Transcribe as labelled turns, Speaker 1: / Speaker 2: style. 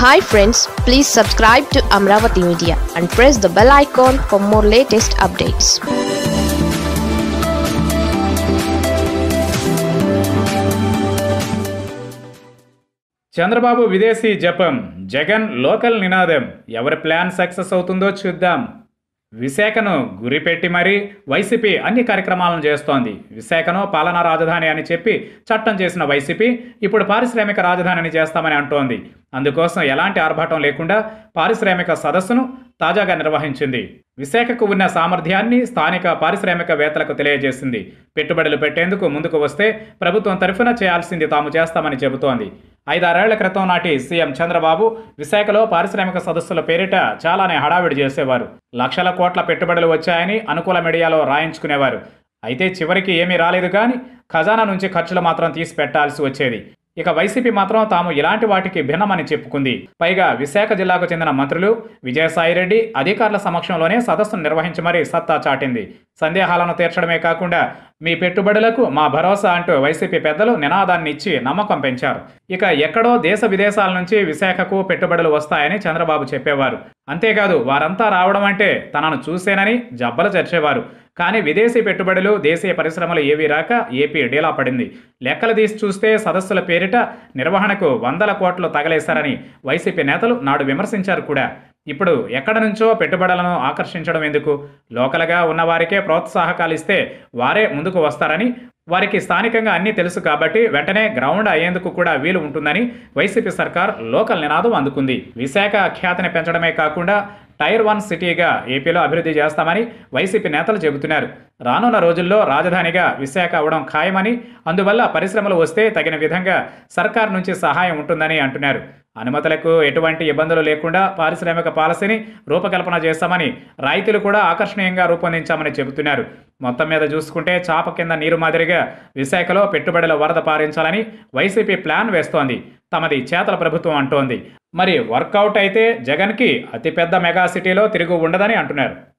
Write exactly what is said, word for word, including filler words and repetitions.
Speaker 1: Hi friends, please subscribe to Amravati Media and press the bell icon for more latest updates.
Speaker 2: Chandrababu విదేశీ జపం, Jagan local నినాదం. ఎవరి plan success అవుతుందో చూద్దాం. విశాఖను గురిపెట్టి మరీ వైసీపీ అన్ని కార్యక్రమాలను చేస్తోంది. విశాఖను పాలనా రాజధాని అని చెప్పి చట్టం చేసిన వైసీపీ ఇప్పుడు పారిశ్రామిక రాజధానిని చేస్తామని అంటోంది. అందుకోసం ఎలాంటి ఆర్భాటం లేకుండా పారిశ్రామిక సదస్సును తాజాగా నిర్వహించింది. విశాఖకు ఉన్న సామర్థ్యాన్ని స్థానిక పారిశ్రామికవేత్తలకు తెలియజేసింది. పెట్టుబడులు పెట్టేందుకు ముందుకు వస్తే ప్రభుత్వం తరఫున చేయాల్సింది తాము చేస్తామని చెబుతోంది. ఐదారేళ్ల క్రితం నాటి సీఎం చంద్రబాబు విశాఖలో పారిశ్రామిక సదస్సుల పేరిట చాలానే హడావిడి చేసేవారు. లక్షల కోట్ల పెట్టుబడులు వచ్చాయని అనుకూల మీడియాలో రాయించుకునేవారు. అయితే చివరికి ఏమీ రాలేదు, కానీ ఖజానా నుంచి ఖర్చులు మాత్రం తీసి పెట్టాల్సి వచ్చేది. ఇక వైసీపీ మాత్రం తాము ఇలాంటి వాటికి భిన్నమని చెప్పుకుంది. పైగా విశాఖ జిల్లాకు చెందిన మంత్రులు విజయసాయిరెడ్డి అధికారుల సమక్షంలోనే సదస్సును నిర్వహించి మరీ సత్తా చాటింది. సందేహాలను తీర్చడమే కాకుండా మీ పెట్టుబడులకు మా భరోసా అంటూ వైసీపీ పెద్దలు నినాదాన్ని ఇచ్చి నమ్మకం పెంచారు. ఇక ఎక్కడో దేశ విదేశాల నుంచి విశాఖకు పెట్టుబడులు వస్తాయని చంద్రబాబు చెప్పేవారు. అంతేకాదు వారంతా రావడం అంటే తనను చూసేనని జబ్బలు చర్చేవారు. కానీ విదేశీ పెట్టుబడులు, దేశీయ పరిశ్రమలు ఏవీ రాక ఏపీ డీలా పడింది. లెక్కలు తీసి చూస్తే సదస్సుల పేరిట నిర్వహణకు వందల కోట్లు తగలేశారని వైసీపీ నేతలు నాడు విమర్శించారు కూడా. ఇప్పుడు ఎక్కడ నుంచో పెట్టుబడులను ఆకర్షించడం ఎందుకు? లోకల్గా ఉన్నవారికే ప్రోత్సాహకాలు ఇస్తే వారే ముందుకు వస్తారని, వారికి స్థానికంగా అన్నీ తెలుసు కాబట్టి వెంటనే గ్రౌండ్ అయ్యేందుకు కూడా వీలు ఉంటుందని వైసీపీ సర్కార్ లోకల్ నినాదం అందుకుంది. విశాఖ ఖ్యాతిని పెంచడమే కాకుండా టైర్ వన్ సిటీగా ఏపీలో అభివృద్ధి చేస్తామని వైసీపీ నేతలు చెబుతున్నారు. రానున్న రోజుల్లో రాజధానిగా విశాఖ అవడం ఖాయమని, అందువల్ల పరిశ్రమలు వస్తే తగిన విధంగా సర్కార్ నుంచి సహాయం ఉంటుందని అంటున్నారు. అనుమతులకు ఎటువంటి ఇబ్బందులు లేకుండా పారిశ్రామిక పాలసీని రూపకల్పన చేస్తామని, రాయితీలు కూడా ఆకర్షణీయంగా రూపొందించామని చెబుతున్నారు. మొత్తం మీద చూసుకుంటే చాప కింద నీరు మాదిరిగా విశాఖలో పెట్టుబడుల వరద పారించాలని వైసీపీ ప్లాన్ వేస్తోంది. తమది చేతల ప్రభుత్వం అంటోంది. మరి వర్కౌట్ అయితే జగన్కి అతిపెద్ద మెగా సిటీలో తిరుగు ఉండదని అంటున్నారు.